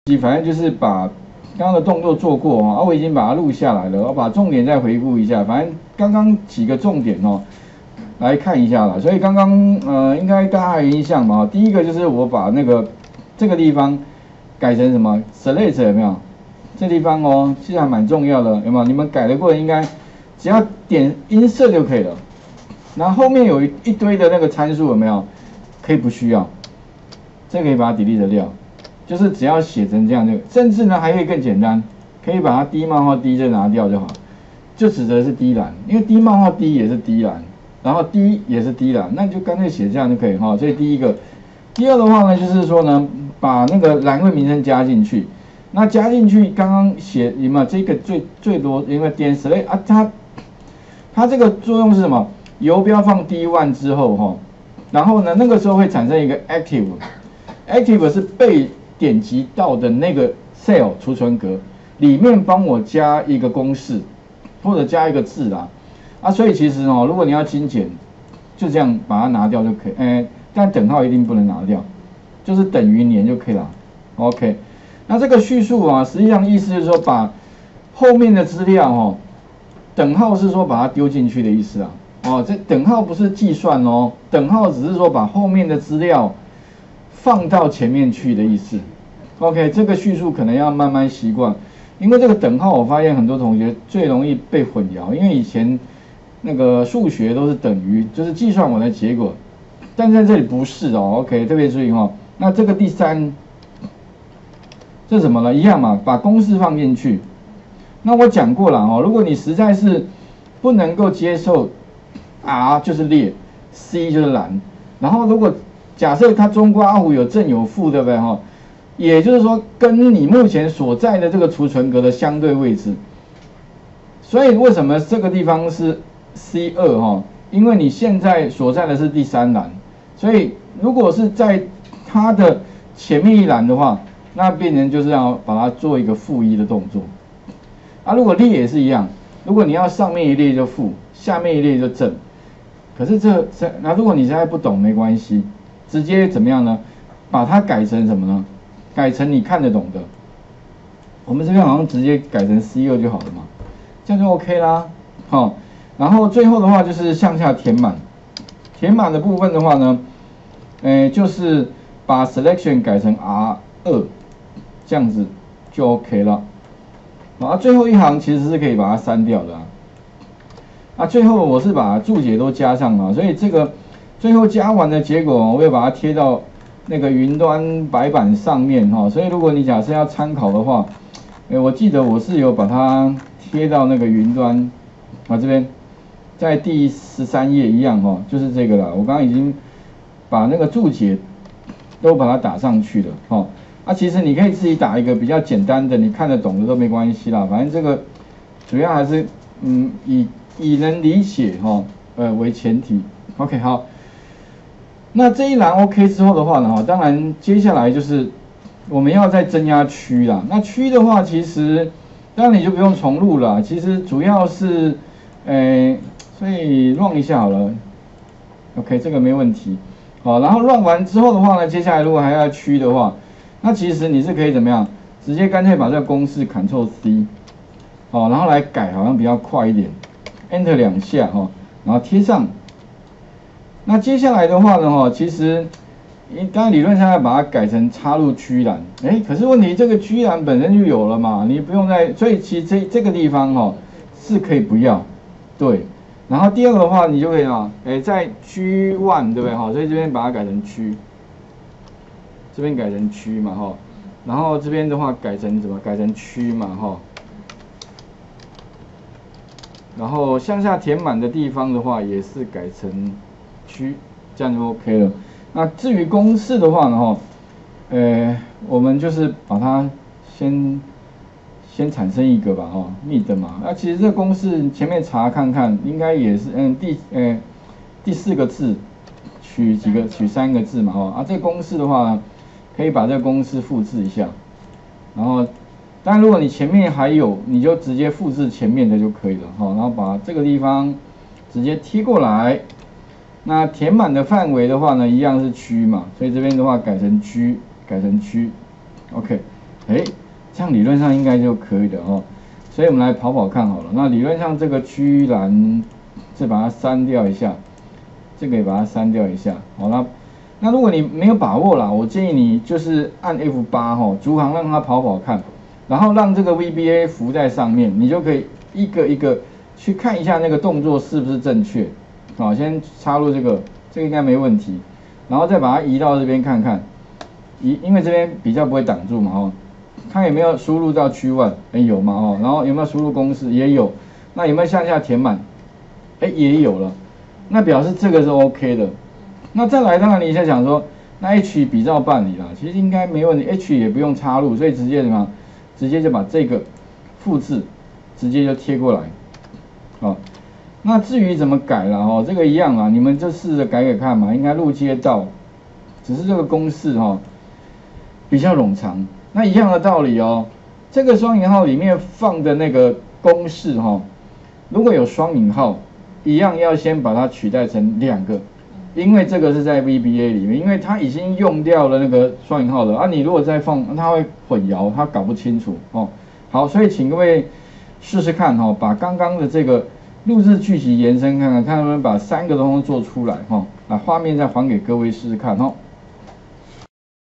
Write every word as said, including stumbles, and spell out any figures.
反正就是把刚刚的动作做过啊，我已经把它录下来了，我把重点再回顾一下。反正刚刚几个重点哦，来看一下啦。所以刚刚呃，应该大家还有印象嘛？第一个就是我把那个这个地方改成什么 select 有没有？这地方哦，其实还蛮重要的，有没有？你们改的过程应该只要点 insert 就可以了。然后后面有一堆的那个参数有没有？可以不需要，这可以把它 delete 掉。就是只要写成这样就，甚至呢还可以更简单，可以把它 D 冒号 D 就拿掉就好，就指的是 D 栏，因为 D 冒号 D 也是 D 栏，然后 D 也是 D 栏，那你就干脆写这样就可以哈。所以第一个，第二的话呢，就是说呢，把那个栏位名称加进去，那加进去刚刚写有没有这个最最多因为点 select 啊，它它这个作用是什么？游标放 D 一 之后哈，然后呢那个时候会产生一个 active，active 是被点击到的那个 cell 储存格里面帮我加一个公式，或者加一个字啦，啊，所以其实哦，如果你要精简，就这样把它拿掉就可以，哎，但等号一定不能拿掉，就是等于年就可以了 ，OK。那这个叙述啊，实际上意思就是说把后面的资料哦，等号是说把它丢进去的意思啊，哦，这等号不是计算哦，等号只是说把后面的资料放到前面去的意思。OK， 这个叙述可能要慢慢习惯，因为这个等号我发现很多同学最容易被混淆，因为以前那个数学都是等于，就是计算完的结果，但在这里不是哦。OK， 特别注意哈、哦。那这个第三，这什么呢？一样嘛，把公式放进去。那我讲过了哦，如果你实在是不能够接受 R 就是列 ，C 就是栏，然后如果假设它中括弧有正有负，对不对哈？也就是说，跟你目前所在的这个储存格的相对位置。所以为什么这个地方是 C 二 哈？因为你现在所在的是第三栏，所以如果是在它的前面一栏的话，那变成就是要把它做一个负一的动作。啊，如果列也是一样，如果你要上面一列就负，下面一列就正。可是这这那如果你现在不懂没关系，直接怎么样呢？把它改成什么呢？改成你看得懂的，我们这边好像直接改成 C 二 就好了嘛，这样就 OK 啦。好、哦，然后最后的话就是向下填满，填满的部分的话呢，诶，就是把 selection 改成 R 二，这样子就 OK 了。啊，最后一行其实是可以把它删掉的啊。啊，最后我是把注解都加上了，所以这个最后加完的结果，我会把它贴到那个云端白板上面哈，所以如果你假设要参考的话，诶，我记得我是有把它贴到那个云端啊这边，在第十三页一样哈，就是这个啦。我刚刚已经把那个注解都把它打上去了哈。啊，其实你可以自己打一个比较简单的，你看得懂的都没关系啦。反正这个主要还是嗯以以能理解哈呃为前提。OK 好。那这一栏 OK 之后的话呢，哈，当然接下来就是我们要再增加区啦。那区的话，其实当然你就不用重录了，其实主要是，诶，所以 run 一下好了 ，OK， 这个没问题。好，然后 run 完之后的话呢，接下来如果还要区的话，那其实你是可以怎么样？直接干脆把这个公式 Ctrl C， 好，然后来改，好像比较快一点 ，Enter 两下哈，然后贴上。那接下来的话呢，哈，其实，刚刚理论上要把它改成插入区栏，哎，可是问题这个区栏本身就有了嘛，你不用再，所以其实这这个地方哈是可以不要，对。然后第二个的话，你就可以啊，哎，在区 one 对不对哈？所以这边把它改成区，这边改成区嘛哈，然后这边的话改成什么？改成区嘛哈。然后向下填满的地方的话，也是改成区，这样就 OK 了。那至于公式的话呢，哈，呃，我们就是把它先先产生一个吧，哈 ，mid 嘛。那其实这个公式前面查看看，应该也是，嗯，第呃第四个字取几个取三个字嘛，哈。啊，这个公式的话，可以把这个公式复制一下，然后。但如果你前面还有，你就直接复制前面的就可以了哈，然后把这个地方直接贴过来。那填满的范围的话呢，一样是区嘛，所以这边的话改成区，改成区 ，OK。 哎，这样理论上应该就可以了哦。所以我们来跑跑看好了。那理论上这个居然，再把它删掉一下，这个也把它删掉一下。好了，那如果你没有把握啦，我建议你就是按 F 八 哈，逐行让它跑跑看，然后让这个 V B A 浮在上面，你就可以一个一个去看一下那个动作是不是正确。好，先插入这个，这个应该没问题，然后再把它移到这边看看，移，因为这边比较不会挡住嘛哦。看有没有输入到区万，哎有嘛哦，然后有没有输入公式也有，那有没有向下填满，哎也有了，那表示这个是 OK 的。那再来，当然你在想说，那 H 比照办理啦，其实应该没问题 ，H 也不用插入，所以直接什么，直接就把这个复制，直接就贴过来，好。那至于怎么改啦哦，这个一样啊，你们就试着改改看嘛，应该路接到，只是这个公式哈、哦、比较冗长。那一样的道理哦，这个双引号里面放的那个公式哈、哦，如果有双引号，一样要先把它取代成两个，因为这个是在 V B A 里面，因为它已经用掉了那个双引号了啊，你如果再放，它会混淆，它搞不清楚哦。好，所以请各位试试看哈、哦，把刚刚的这个录制剧集延伸看看，看能不能把三个东西做出来哈、哦，把画面再还给各位试试看哈、哦。